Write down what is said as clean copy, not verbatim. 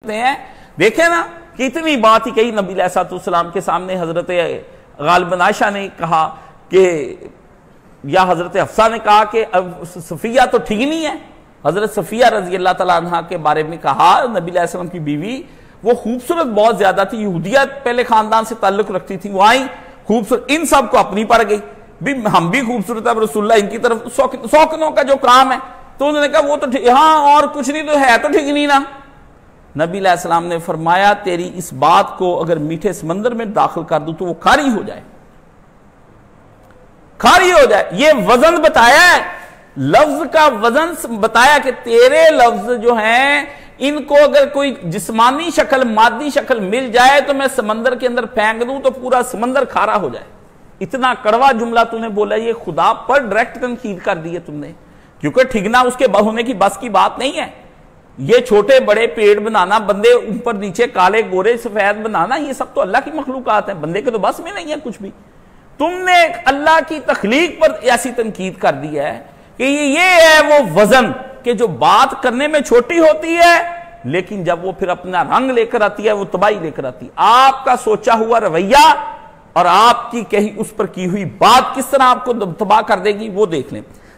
سکتے ہیں. دیکھیں نا کہ اتنی بات ہی کہی نبی علیہ السلام کے سامنے. حضرت غالباً عائشہ نے کہا کہ یا حضرت حفصہ نے کہا کہ صفیہ تو ٹھیک نہیں ہے. حضرت صفیہ رضی اللہ تعالیٰ عنہ کے بارے میں کہا نبی علیہ السلام کی بیوی وہ خوبصورت بہت زیادہ تھی, یہودیت پہلے خاندان سے تعلق رکھتی تھی, وہ آئیں خوبصورت, ان سب کو اپنی پڑ گئی بھی ہم بھی خوبصورت ہے, رسول اللہ ان کی طرف سوکنوں کا جو کام ہے. تو انہوں نے کہا وہ تو ہاں اور کچھ نہیں تو ہے تو ٹھیک نہیں نا. نبی علیہ السلام نے فرمایا تیری اس بات کو اگر میٹھے سمندر میں داخل کر دوں تو وہ کھاری ہو جائے, کھاری ہو جائے. یہ وزن بتایا ہے, لفظ کا وزن بتایا کہ تیرے لفظ جو ہیں ان کو اگر کوئی جسمانی شکل مادی شکل مل جائے تو میں سمندر کے اندر پھینک دوں تو پورا سمندر کھارا ہو جائے. اتنا کڑوا جملہ تم نے بولا, یہ خدا پر ڈائریکٹ تنقید کر دی ہے تم نے, کیونکہ ٹھگنا اس کے ہونے کی بس کی بات نہیں ہے. یہ چھوٹے بڑے پیڑ بنانا, بندے اوپر نیچے کالے گورے سفید بنانا, یہ سب تو اللہ کی مخلوقات ہیں, بندے کے تو بس میں نہیں ہے کچھ بھی. تم نے اللہ کی تخلیق پر ایسی تنقید کر دی ہے کہ یہ ہے وہ وزن کہ جو بات کرنے میں چھوٹی ہوتی ہے لیکن جب وہ پھر اپنا رنگ لے کر آتی ہے وہ تباہی لے کر آتی ہے. آپ کا سوچا ہوا رویہ اور آپ کی کہی اس پر کی ہوئی بات کس طرح آپ کو تباہ کر دے گی وہ دیکھ لیں.